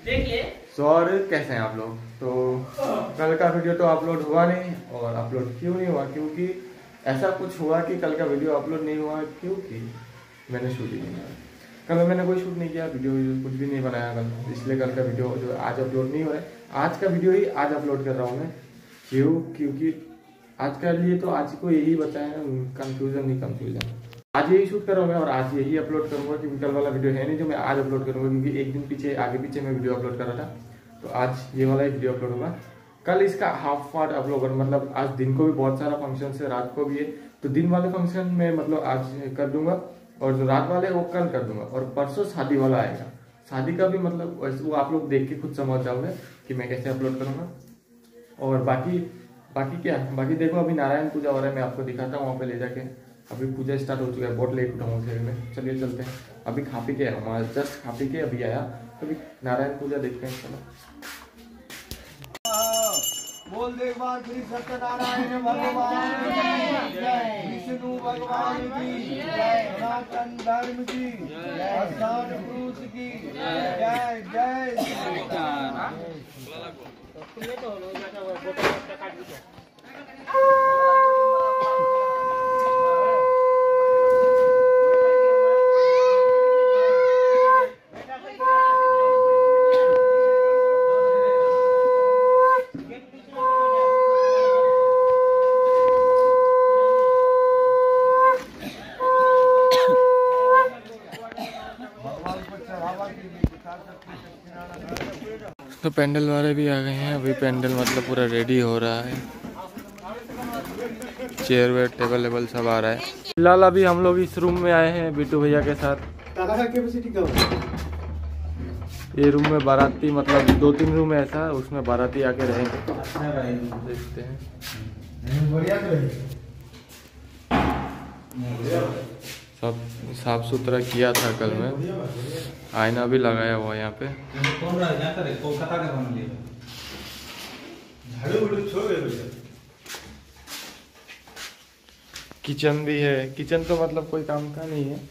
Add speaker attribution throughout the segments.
Speaker 1: सो और कैसे हैं आप लोग। तो कल का वीडियो तो अपलोड हुआ नहीं, और अपलोड क्यों नहीं हुआ, क्योंकि ऐसा कुछ हुआ कि कल का वीडियो अपलोड नहीं हुआ क्योंकि मैंने शूट ही नहीं किया। कल मैंने कोई शूट नहीं किया, वीडियो कुछ भी नहीं बनाया कल, इसलिए कल का वीडियो जो आज अपलोड नहीं हुआ है, आज का वीडियो ही आज अपलोड कर रहा हूँ मैं। क्योंकि आज का लिए तो आज को यही बताया, कंफ्यूजन नहीं कंफ्यूजन, आज यही शूट कर रहा हूँ मैं और आज यही अपलोड करूँगा, क्योंकि कल वाला वीडियो है नहीं जो मैं आज अपलोड करूँगा, क्योंकि एक दिन पीछे आगे पीछे मैं वीडियो अपलोड कर रहा था। तो आज ये वाला ही वीडियो अपलोड होगा। कल इसका हाफ पार्ट अपलोड कर, मतलब आज दिन को भी बहुत सारा फंक्शन है, रात को भी है, तो दिन वाले फंक्शन में मतलब आज कर दूंगा, और जो रात वाले वो कल कर दूंगा, और परसों शादी वाला आएगा। शादी का भी मतलब वो आप लोग देख के खुद समझ जाओगे कि मैं कैसे अपलोड करूँगा। और बाकी बाकी देखो, अभी नारायण पूजा हो रहा है, मैं आपको दिखाता हूँ वहाँ पे ले जाके। अभी पूजा स्टार्ट हो चुका है, बहुत लेट उठा हूँ शहर में। चलिए चलते हैं, अभी खा पी के आया हूँ, जस्ट खा पी के अभी आया, तो अभी नारायण पूजा देखते हैं। चलो
Speaker 2: बोल देवा श्री सत्यनारायण भगवान की जय, विष्णु भगवान की जय, सनातन धर्म की स्थान पुरुष की जय जय।
Speaker 1: तो पेंडल वाले भी आ गए हैं, अभी पेंडल मतलब पूरा रेडी हो रहा है, चेयर वेयर टेबल वेबल सब आ रहा है। फिलहाल अभी हम लोग इस रूम में आए हैं बिट्टू भैया के साथ। ये रूम में बाराती, मतलब 2-3 रूम है ऐसा, उसमें बाराती आके रहेंगे, देखते हैं। सब साफ सुथरा किया था कल में, आईना भी लगाया हुआ है यहाँ पे। किचन भी है, किचन तो मतलब कोई काम का नहीं है।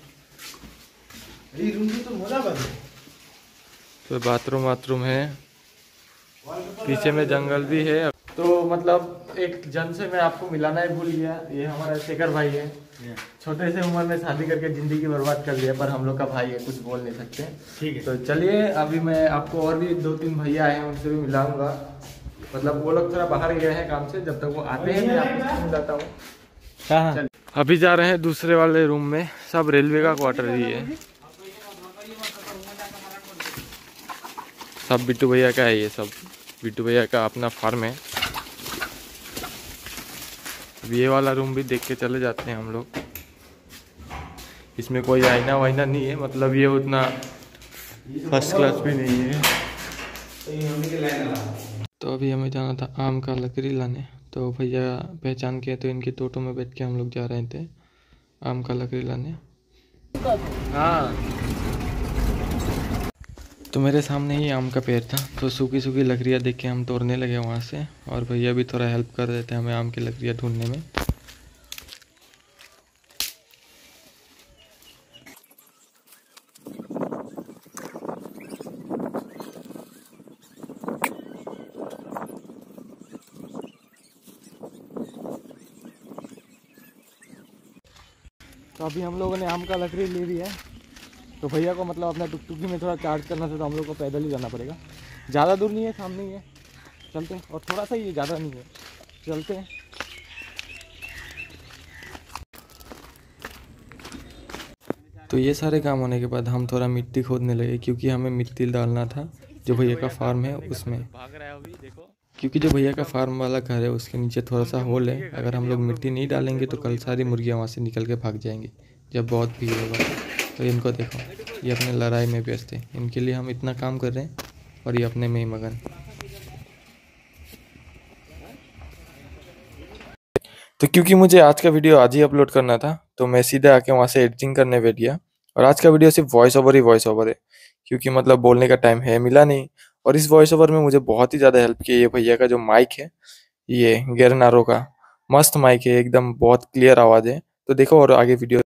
Speaker 1: तो बाथरूम है, पीछे में जंगल भी है। तो मतलब एक जन से मैं आपको मिलाना ही भूल गया, ये हमारा शेखर भाई है। छोटे से उम्र में शादी करके जिंदगी बर्बाद कर लिया, पर हम लोग का भाई है, कुछ बोल नहीं सकते। ठीक है, तो चलिए अभी मैं आपको और भी 2-3 भैया आए हैं, उनसे भी मिलाऊंगा। मतलब वो लोग थोड़ा बाहर गए हैं काम से, जब तक वो आते हैं मैं आपको मिलाता हूँ। अभी जा रहे हैं दूसरे वाले रूम में, सब रेलवे का क्वार्टर ही है, सब बिट्टू भैया का है, ये सब बिट्टू भैया का अपना फार्म है। अब ये वाला रूम भी देख के चले जाते हैं हम लोग। इसमें कोई आईना वाइना नहीं है, मतलब ये उतना फर्स्ट क्लास भी नहीं है। तो अभी हमें जाना था आम का लकड़ी लाने, तो भैया पहचान के, तो इनके टोटो में बैठ के हम लोग जा रहे थे आम का लकड़ी लाने। हाँ, तो मेरे सामने ही आम का पेड़ था, तो सूखी सूखी लकड़ियाँ देख के हम तोड़ने लगे वहाँ से, और भैया भी थोड़ा हेल्प कर रहे थे हमें आम की लकड़ियाँ ढूंढने में। तो अभी हम लोगों ने आम का लकड़ी ले लिया है, तो भैया को मतलब अपना टुकटुकी में थोड़ा चार्ज करना था, तो हम लोग को पैदल ही जाना पड़ेगा। ज़्यादा दूर नहीं है, सामने ही है, चलते हैं। और थोड़ा सा ही है, ज़्यादा नहीं है, चलते हैं। तो ये सारे काम होने के बाद हम थोड़ा मिट्टी खोदने लगे, क्योंकि हमें मिट्टी डालना था जो भैया का फार्म है उसमें। क्योंकि जो भैया का फार्म वाला घर है उसके नीचे थोड़ा सा होल है, अगर हम लोग मिट्टी नहीं डालेंगे तो कल सारी मुर्गियाँ वहाँ से निकल के भाग जाएंगी जब बहुत भीड़ होगा। तो इनको देखो, ये अपने लड़ाई में व्यस्त है, इनके लिए हम इतना काम कर रहे हैं और ये अपने में ही मगन। तो क्योंकि मुझे आज का वीडियो आज ही अपलोड करना था, तो मैं सीधे आके वहाँ से एडिटिंग करने बैठ गया। और आज का वीडियो सिर्फ वॉइस ओवर है, क्योंकि मतलब बोलने का टाइम है मिला नहीं। और इस वॉइस ओवर में मुझे बहुत ही ज़्यादा हेल्प की ये भैया का जो माइक है, ये गेरनारो का मस्त माइक है, एकदम बहुत क्लियर आवाज़ है। तो देखो और आगे वीडियो